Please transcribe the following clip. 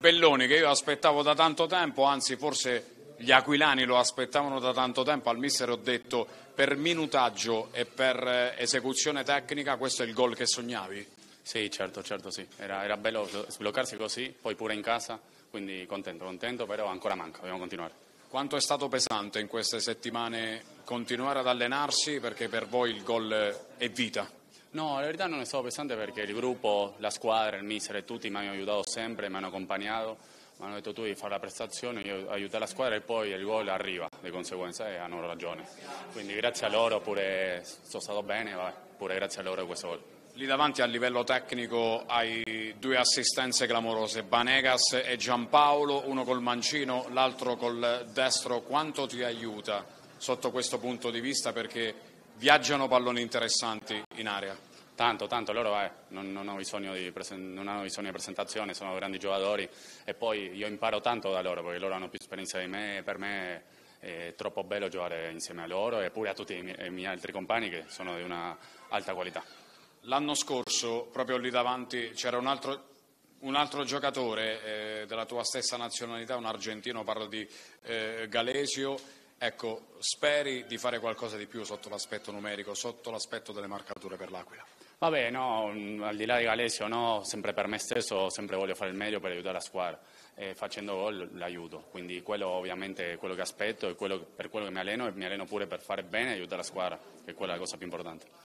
Pelloni, che io aspettavo da tanto tempo, anzi forse gli aquilani lo aspettavano da tanto tempo. Al mister ho detto: per minutaggio e per esecuzione tecnica questo è il gol che sognavi? Sì, certo, sì. Era bello sbloccarsi così, poi pure in casa, quindi contento, però ancora manca, dobbiamo continuare. Quanto è stato pesante in queste settimane continuare ad allenarsi, perché per voi il gol è vita? No, la verità non è stato pesante perché il gruppo, la squadra, il mister e tutti mi hanno aiutato sempre, mi hanno accompagnato, mi hanno detto tu devi fare la prestazione, io aiuto la squadra e poi il gol arriva di conseguenza e hanno ragione. Quindi grazie a loro pure sono stato bene, pure grazie a loro questo gol. Lì davanti a livello tecnico hai due assistenze clamorose, Banegas e Giampaolo, uno col mancino, l'altro col destro. Quanto ti aiuta sotto questo punto di vista, perché viaggiano palloni interessanti in area? Tanto, loro non hanno bisogno di presentazione, sono grandi giocatori e poi io imparo tanto da loro perché loro hanno più esperienza di me e per me è troppo bello giocare insieme a loro e pure a tutti i miei altri compagni che sono di una alta qualità. L'anno scorso, proprio lì davanti, c'era un altro giocatore della tua stessa nazionalità, un argentino, parlo di Galesio. Ecco, speri di fare qualcosa di più sotto l'aspetto numerico, sotto l'aspetto delle marcature per l'Aquila? Vabbè, no, al di là di Galesio, no, sempre per me stesso, sempre voglio fare il meglio per aiutare la squadra e facendo gol l'aiuto, quindi quello ovviamente è quello che aspetto e per quello che mi alleno e mi alleno pure per fare bene e aiutare la squadra, che è quella la cosa più importante.